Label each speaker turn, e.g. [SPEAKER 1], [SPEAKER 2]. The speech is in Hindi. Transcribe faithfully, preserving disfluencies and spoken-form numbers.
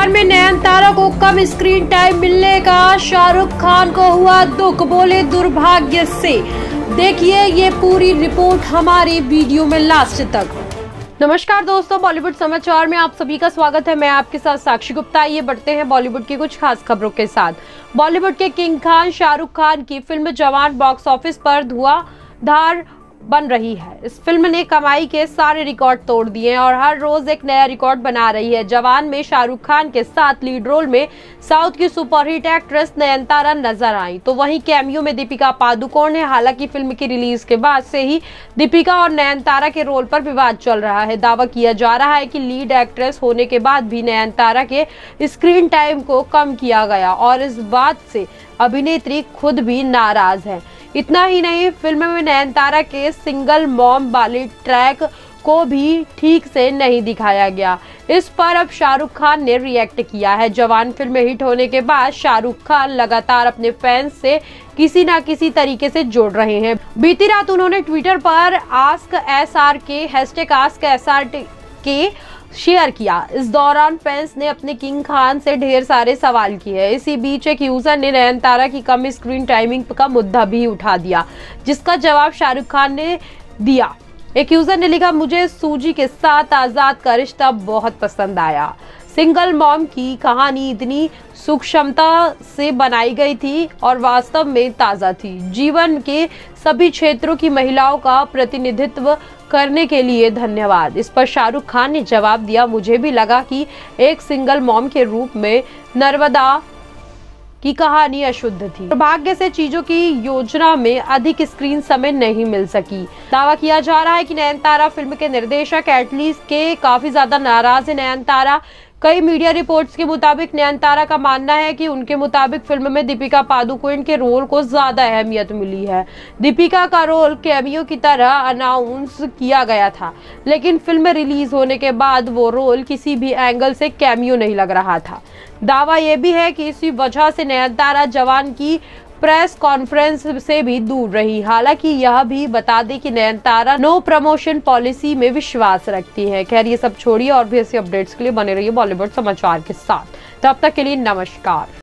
[SPEAKER 1] जवान में नयनतारा को कम स्क्रीन टाइम मिलने का शाहरुख खान को हुआ दुख, बोले दुर्भाग्य से। देखिए ये पूरी रिपोर्ट हमारे वीडियो में लास्ट तक। नमस्कार दोस्तों, बॉलीवुड समाचार में आप सभी का स्वागत है। मैं आपके साथ साक्षी गुप्ता। ये बढ़ते हैं बॉलीवुड की कुछ खास खबरों के साथ। बॉलीवुड के किंग खान शाहरुख खान की फिल्म जवान बॉक्स ऑफिस पर धुआंधार बन रही है। इस फिल्म ने कमाई के सारे रिकॉर्ड तोड़ दिए हैं और हर रोज एक नया रिकॉर्ड बना रही है। जवान में शाहरुख खान के साथ लीड रोल में साउथ की सुपरहिट एक्ट्रेस नयनतारा नजर आई, तो वहीं कैमियो में दीपिका पादुकोण है। हालांकि फिल्म की रिलीज के बाद से ही दीपिका और नयनतारा के रोल पर विवाद चल रहा है। दावा किया जा रहा है कि लीड एक्ट्रेस होने के बाद भी नयनतारा के स्क्रीन टाइम को कम किया गया और इस बात से अभिनेत्री खुद भी नाराज है। इतना ही नहीं, फिल्म में नयनतारा के सिंगल मॉम वाले ट्रैक को भी ठीक से नहीं दिखाया गया। इस पर अब शाहरुख खान ने रिएक्ट किया है। जवान फिल्म हिट होने के बाद शाहरुख खान लगातार अपने फैंस से किसी ना किसी तरीके से जोड़ रहे हैं। बीती रात उन्होंने ट्विटर पर ask S R K hashtag ask S R K share किया। इस दौरान फैंस ने अपने किंग खान से ढेर सारे सवाल किए। इसी बीच एक यूजर ने नयनतारा की कम स्क्रीन टाइमिंग का मुद्दा भी उठा दिया, जिसका जवाब शाहरुख खान ने दिया। एक यूजर ने लिखा, मुझे सूजी के साथ आजाद का रिश्ता बहुत पसंद आया। सिंगल मॉम की कहानी इतनी सूक्ष्मता से बनाई गई थी और वास्तव में ताजा थी। जीवन के सभी क्षेत्रों की महिलाओं का प्रतिनिधित्व करने के लिए धन्यवाद। इस पर शाहरुख खान ने जवाब दिया, मुझे भी लगा कि एक सिंगल मॉम के रूप में नर्मदा की कहानी अशुद्ध थी। दुर्भाग्य से चीजों की योजना में अधिक स्क्रीन समय नहीं मिल सकी। दावा किया जा रहा है कि नयनतारा फिल्म के निर्देशक एटली के काफी ज्यादा नाराज है। नयनतारा कई मीडिया रिपोर्ट्स के मुताबिक नयनतारा का मानना है कि उनके मुताबिक फिल्म में दीपिका पादुकोण के रोल को ज्यादा अहमियत मिली है। दीपिका का रोल कैमियो की तरह अनाउंस किया गया था, लेकिन फिल्म रिलीज होने के बाद वो रोल किसी भी एंगल से कैमियो नहीं लग रहा था। दावा यह भी है कि इसी वजह से नयनतारा जवान की प्रेस कॉन्फ्रेंस से भी दूर रही। हालांकि यह भी बता दें कि नयनतारा नो प्रमोशन पॉलिसी में विश्वास रखती है। खैर ये सब छोड़िए और भी ऐसे अपडेट्स के लिए बने रहिए बॉलीवुड समाचार के साथ। तब तक के लिए नमस्कार।